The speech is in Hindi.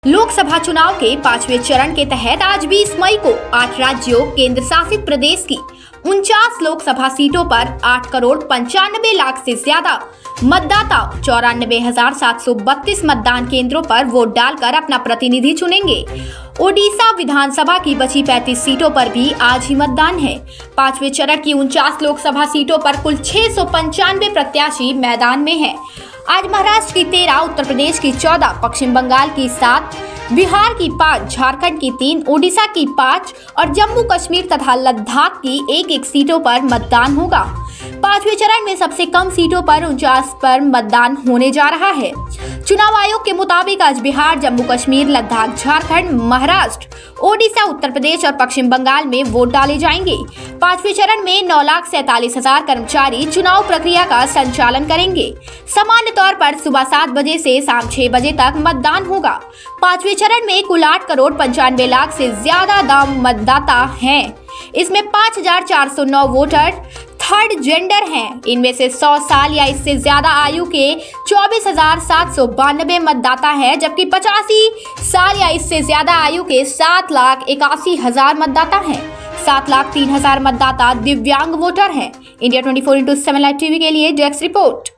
लोकसभा चुनाव के 5वें चरण के तहत आज 20 मई को 8 राज्यों केंद्र शासित प्रदेश की 49 लोकसभा सीटों पर 8,95,00,000 से ज्यादा मतदाता 94,732 मतदान केंद्रों पर वोट डालकर अपना प्रतिनिधि चुनेंगे। ओडिशा विधानसभा की बची 35 सीटों पर भी आज ही मतदान है। 5वें चरण की 49 लोकसभा सीटों पर कुल 695 प्रत्याशी मैदान में हैं। आज महाराष्ट्र की 13, उत्तर प्रदेश की 14, पश्चिम बंगाल की 7, बिहार की 5, झारखंड की 3, ओडिशा की 5 और जम्मू कश्मीर तथा लद्दाख की 1-1 सीटों पर मतदान होगा। 5वें चरण में सबसे कम सीटों पर 49 पर मतदान होने जा रहा है। चुनाव आयोग के मुताबिक आज बिहार, जम्मू कश्मीर, लद्दाख, झारखंड, महाराष्ट्र, ओडिशा, उत्तर प्रदेश और पश्चिम बंगाल में वोट डाले जाएंगे। 5वें चरण में 9,47,000 कर्मचारी चुनाव प्रक्रिया का संचालन करेंगे। सामान्य तौर पर सुबह 7 बजे से शाम 6 बजे तक मतदान होगा। 5वें चरण में कुल 8,95,00,000 से ज्यादा मतदाता हैं। इसमें 5,409 वोटर थर्ड जेंडर हैं। इनमें से 100 साल या इससे ज्यादा आयु के 24,792 मतदाता हैं, जबकि 85 साल या इससे ज्यादा आयु के 7,81,000 मतदाता हैं। 7,03,000 मतदाता दिव्यांग वोटर हैं। इंडिया 24/7 लाइव टीवी के लिए डेस्क रिपोर्ट।